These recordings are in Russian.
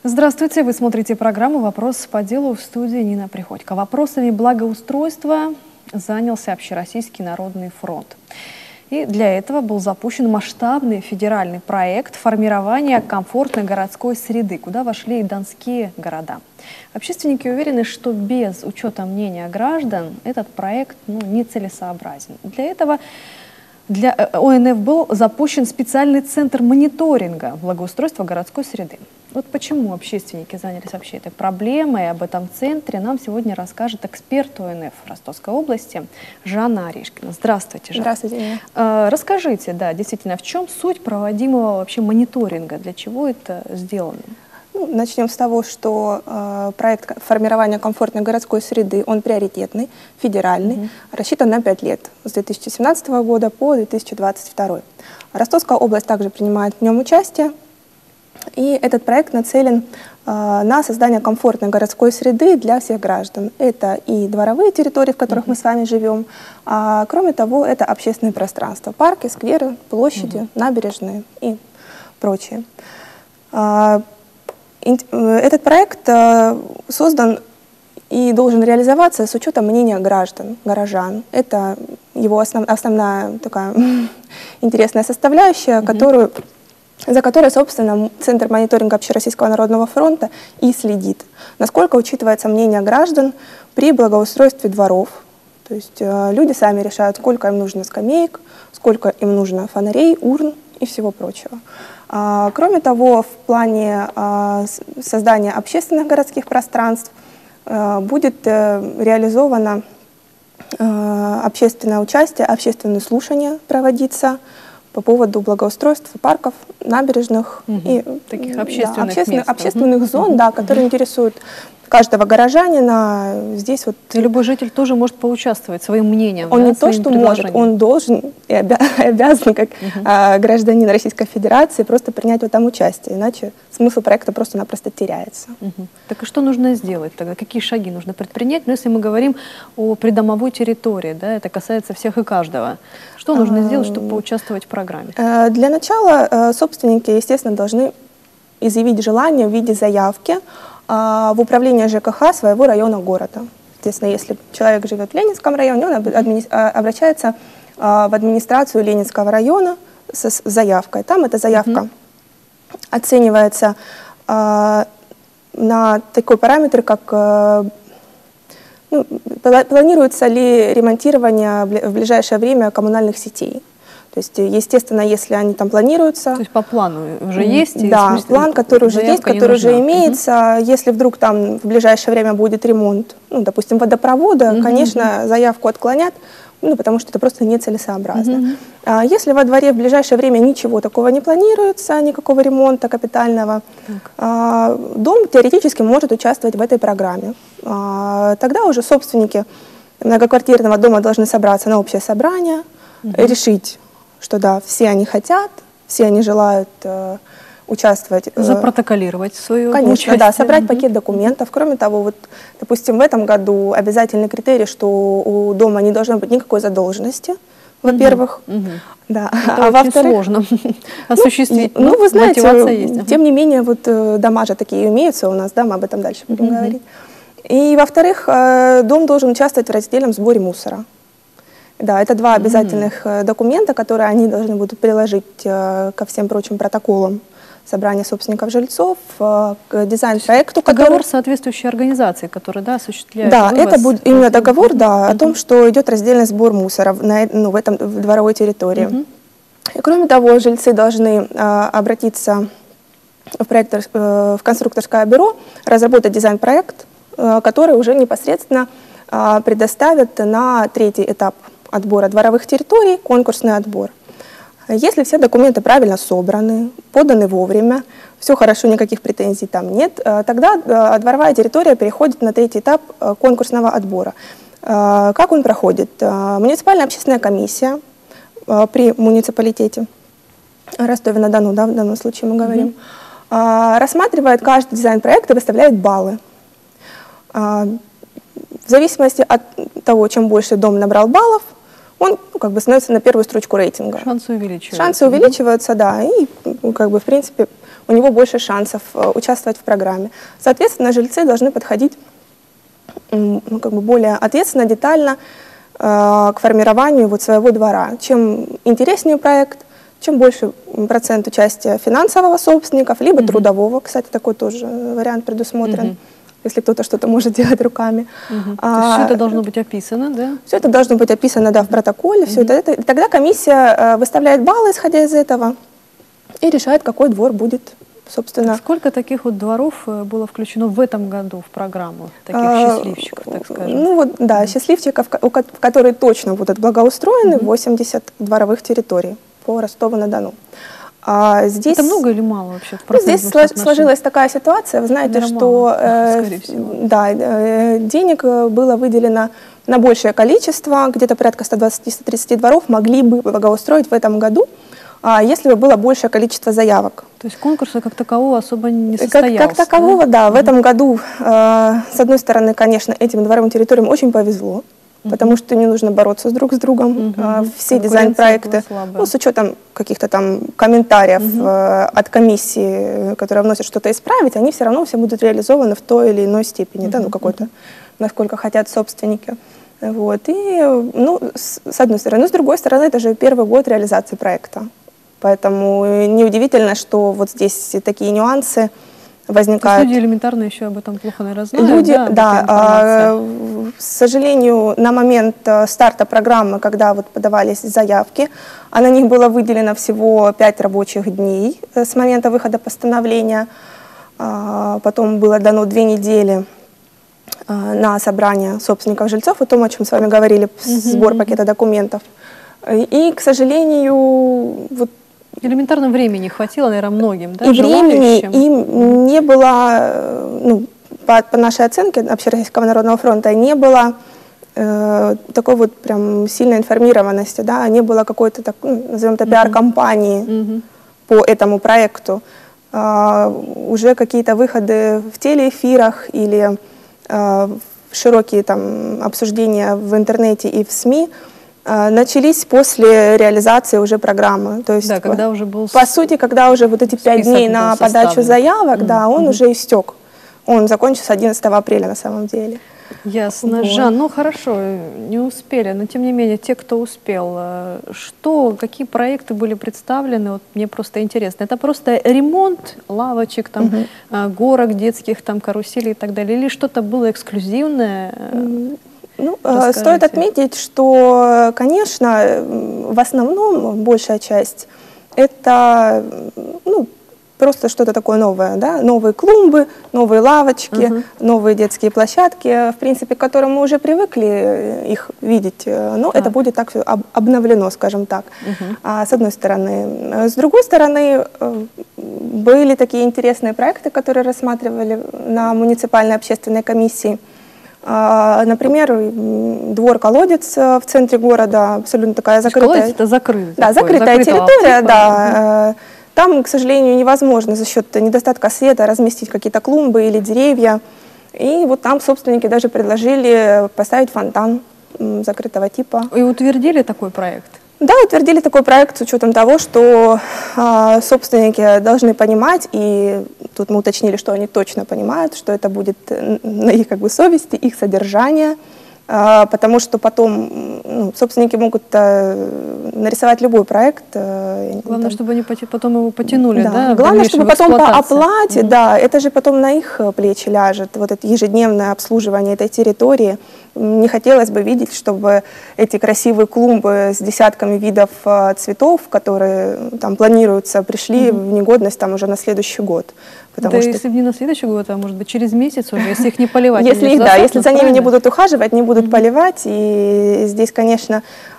Здравствуйте, вы смотрите программу «Вопрос по делу», в студии Нина Приходько. Вопросами благоустройства занялся Общероссийский народный фронт. И для этого был запущен масштабный федеральный проект формирования комфортной городской среды, куда вошли и донские города. Общественники уверены, что без учета мнения граждан этот проект нецелесообразен. Для этого для ОНФ был запущен специальный центр мониторинга благоустройства городской среды. Вот почему общественники занялись вообще этой проблемой, об этом центре нам сегодня расскажет эксперт ОНФ Ростовской области Жанна Орешкина. Здравствуйте, Жанна. Здравствуйте. Расскажите, да, действительно, в чем суть проводимого вообще мониторинга, для чего это сделано? Начнем с того, что проект формирования комфортной городской среды, он приоритетный, федеральный, рассчитан на 5 лет, с 2017 года по 2022. Ростовская область также принимает в нем участие, и этот проект нацелен на создание комфортной городской среды для всех граждан. Это и дворовые территории, в которых мы с вами живем, а кроме того, это общественные пространства, парки, скверы, площади, набережные и прочее. Этот проект создан и должен реализоваться с учетом мнения граждан, горожан. Это его основная такая интересная составляющая, за которой, собственно, Центр мониторинга Общероссийского народного фронта и следит. Насколько учитывается мнение граждан при благоустройстве дворов. То есть люди сами решают, сколько им нужно скамеек, сколько им нужно фонарей, урн и всего прочего. Кроме того, в плане создания общественных городских пространств будет реализовано общественное участие, общественные слушания проводиться по поводу благоустройства парков, набережных и таких общественных зон, которые интересуют каждого горожанина. Здесь вот и любой житель тоже может поучаствовать своим мнением. Он не то, что может, он должен и обязан, как гражданин Российской Федерации, просто принять в этом участие, иначе смысл проекта просто-напросто теряется. Так и что нужно сделать тогда? Какие шаги нужно предпринять? Но если мы говорим о придомовой территории, да, это касается всех и каждого. Что нужно сделать, чтобы поучаствовать в программе? Для начала собственники, естественно, должны изъявить желание в виде заявки в управление ЖКХ своего района города. Естественно, если человек живет в Ленинском районе, он обращается в администрацию Ленинского района с заявкой. Там эта заявка оценивается на такой параметр, как планируется ли ремонтирование в ближайшее время коммунальных сетей. То есть, естественно, если они там планируются... То есть по плану уже есть? Да, план, который уже есть, который уже имеется. Если вдруг там в ближайшее время будет ремонт, допустим, водопровода, конечно, заявку отклонят, потому что это просто нецелесообразно. Если во дворе в ближайшее время ничего такого не планируется, никакого ремонта капитального, дом теоретически может участвовать в этой программе. Тогда уже собственники многоквартирного дома должны собраться на общее собрание, решить, что да, все они хотят, все они желают участвовать. Запротоколировать свое участие. Конечно, да, собрать пакет документов. Кроме того, вот, допустим, в этом году обязательный критерий, что у дома не должно быть никакой задолженности, во-первых. Да. А во-вторых, сложно осуществить. Вы знаете, есть. Тем не менее, вот дома же такие имеются у нас, да, мы об этом дальше будем говорить. И во-вторых, дом должен участвовать в раздельном сборе мусора. Да, это два обязательных документа, которые они должны будут приложить ко всем прочим протоколам собрания собственников жильцов, к дизайн-проекту. Договор соответствующей организации, которая осуществляет Да, вывоз, это будет именно договор о том, что идет раздельный сбор мусора в дворовой территории. И, кроме того, жильцы должны обратиться в конструкторское бюро, разработать дизайн-проект, который уже непосредственно предоставят на 3-й этап отбора дворовых территорий, конкурсный отбор. Если все документы правильно собраны, поданы вовремя, все хорошо, никаких претензий там нет, тогда дворовая территория переходит на 3-й этап конкурсного отбора. Как он проходит? Муниципальная общественная комиссия при муниципалитете Ростове-на-Дону, да, в данном случае мы говорим, рассматривает каждый дизайн-проект и выставляет баллы. В зависимости от того, чем больше дом набрал баллов, он становится на первую строчку рейтинга. Шансы увеличиваются. Шансы увеличиваются, да, и в принципе у него больше шансов участвовать в программе. Соответственно, жильцы должны подходить как бы более ответственно, детально к формированию вот своего двора. Чем интереснее проект, чем больше процент участия финансового собственников, либо трудового, кстати, такой тоже вариант предусмотрен, если кто-то что-то может делать руками. То есть все это должно быть описано, да? Все это должно быть описано, да, в протоколе. Все это, и тогда комиссия выставляет баллы, исходя из этого, и решает, какой двор будет, собственно. Сколько таких вот дворов было включено в этом году в программу, таких счастливчиков, так скажем? Ну вот, да, счастливчиков, которые точно будут благоустроены, 80 дворовых территорий по Ростову-на-Дону. Здесь, это много или мало вообще? Здесь сложилась такая ситуация, вы знаете, что да, денег было выделено на большее количество, где-то порядка 120-130 дворов могли бы благоустроить в этом году, если бы было большее количество заявок. То есть конкурса как такового особо не состоялся? Как такового, да. В этом году, с одной стороны, конечно, этим дворовым территориям очень повезло, потому что не нужно бороться друг с другом. Все дизайн-проекты, ну, с учетом каких-то там комментариев от комиссии, которые вносят что-то исправить, они все равно все будут реализованы в той или иной степени, да, ну, какой-то, насколько хотят собственники. Вот. И, ну, с одной стороны. Но с другой стороны, это же первый год реализации проекта. Поэтому неудивительно, что вот здесь такие нюансы возникают. Люди элементарно еще об этом плохо, наверное, знают. Люди, да, к сожалению, на момент старта программы, когда вот подавались заявки, а на них было выделено всего 5 рабочих дней с момента выхода постановления. Потом было дано 2 недели на собрание собственников жильцов, о том, о чем с вами говорили, сбор пакета документов. И, к сожалению, вот элементарно времени хватило, наверное, многим, да, и времени им не было, ну, по нашей оценке Общероссийского народного фронта, не было такой вот прям сильной информированности, да, не было какой-то, назовем это, пиар-компании по этому проекту. Уже какие-то выходы в телеэфирах или широкие там обсуждения в интернете и в СМИ начались после реализации уже программы. То есть, да, когда уже был по сути, когда уже вот эти 5 дней на подачу заявок, да, он уже истек. Он закончился 11 апреля на самом деле. Ясно. Вот. Жан, ну хорошо, не успели, но тем не менее, те, кто успел, какие проекты были представлены, вот мне просто интересно. Это просто ремонт лавочек, там, горок детских, там, каруселей и так далее, или что-то было эксклюзивное? Ну, стоит отметить, что, конечно, в основном большая часть это, ну, просто что-то такое новое, да? Новые клумбы, новые лавочки, новые детские площадки, в принципе, к которым мы уже привыкли их видеть, но это будет так обновлено, скажем так, с одной стороны. С другой стороны, были такие интересные проекты, которые рассматривали на муниципальной общественной комиссии. Например, двор-колодец в центре города, абсолютно такая закрытая. Колодец это закрытая, да, закрытая территория, да. Там, к сожалению, невозможно за счет недостатка света разместить какие-то клумбы или деревья. И вот там собственники даже предложили поставить фонтан закрытого типа. И утвердили такой проект? Да, утвердили такой проект с учетом того, что собственники должны понимать, и тут мы уточнили, что они точно понимают, что это будет на их как бы совести, их содержание, потому что потом собственники могут нарисовать любой проект. Главное, чтобы они потом его потянули, да? Главное, чтобы потом по оплате, да, это же потом на их плечи ляжет, вот это ежедневное обслуживание этой территории. Не хотелось бы видеть, чтобы эти красивые клумбы с десятками видов цветов, которые там планируются, пришли в негодность там уже на следующий год. Да, что... если не на следующий год, а может быть через месяц уже, если их не поливать. Если за ними не будут ухаживать, не будут поливать. И здесь, конечно,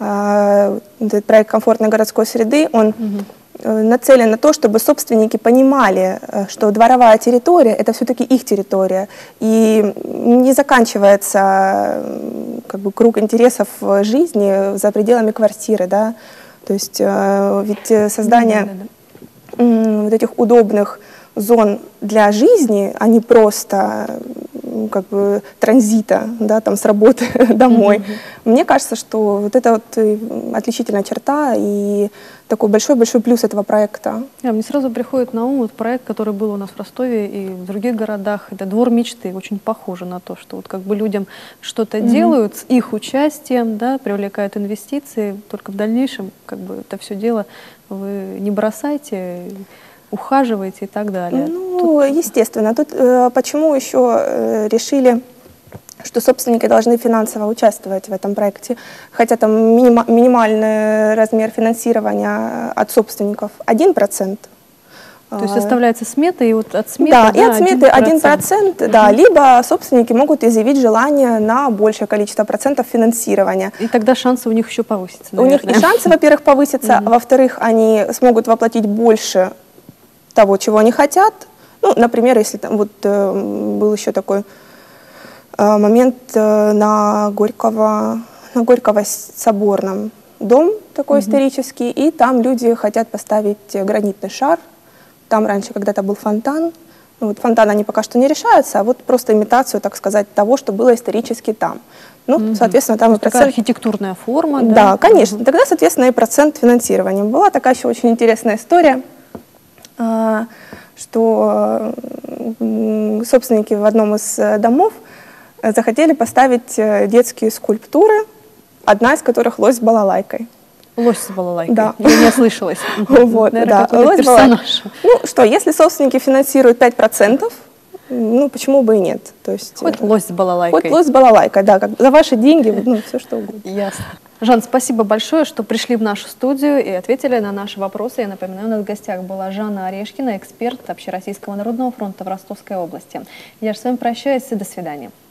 этот проект комфортной городской среды, он нацелен на то, чтобы собственники понимали, что дворовая территория – это все-таки их территория. И не заканчивается как бы круг интересов жизни за пределами квартиры. Да? То есть ведь создание вот этих удобных зон для жизни, а не просто как бы транзита, да, там с работы домой. Мне кажется, что вот это вот отличительная черта и такой большой-большой плюс этого проекта. Мне сразу приходит на ум вот проект, который был у нас в Ростове и в других городах. Это «Двор мечты». Очень похоже на то, что вот как бы людям что-то делают с их участием, да, привлекают инвестиции. Только в дальнейшем как бы это все дело вы не бросайте, ухаживаете и так далее. Ну, естественно. Тут почему еще решили, что собственники должны финансово участвовать в этом проекте, хотя там минимальный размер финансирования от собственников 1%. То есть составляется смета, и вот от сметы, да, и от сметы 1%, да, либо собственники могут изъявить желание на большее количество процентов финансирования. И тогда шансы у них еще повысятся, наверное. У них и шансы, во-первых, повысятся, а во-вторых, они смогут воплотить больше того, чего они хотят. Ну, например, если там вот был еще такой момент на Горького Соборном дом такой исторический, и там люди хотят поставить гранитный шар. Там раньше когда-то был фонтан. Ну, вот фонтан они пока что не решаются, а вот просто имитацию, так сказать, того, что было исторически там. Ну, соответственно, там и процент... Такая архитектурная форма, да? Да, конечно. Тогда, соответственно, и процент финансирования. Была такая еще очень интересная история, что собственники в одном из домов захотели поставить детские скульптуры, одна из которых лось с балалайкой. Лось с балалайкой. Да. Я не ослышалась. Вот, да. Персонаж. Ну что, если собственники финансируют 5%, ну почему бы и нет? То есть, хоть лось с балалайкой. Хоть лось с балалайкой, да, как за ваши деньги, ну все что угодно. Ясно. Жан, спасибо большое, что пришли в нашу студию и ответили на наши вопросы. Я напоминаю, у нас в гостях была Жанна Орешкина, эксперт Общероссийского народного фронта в Ростовской области. Я же с вами прощаюсь и до свидания.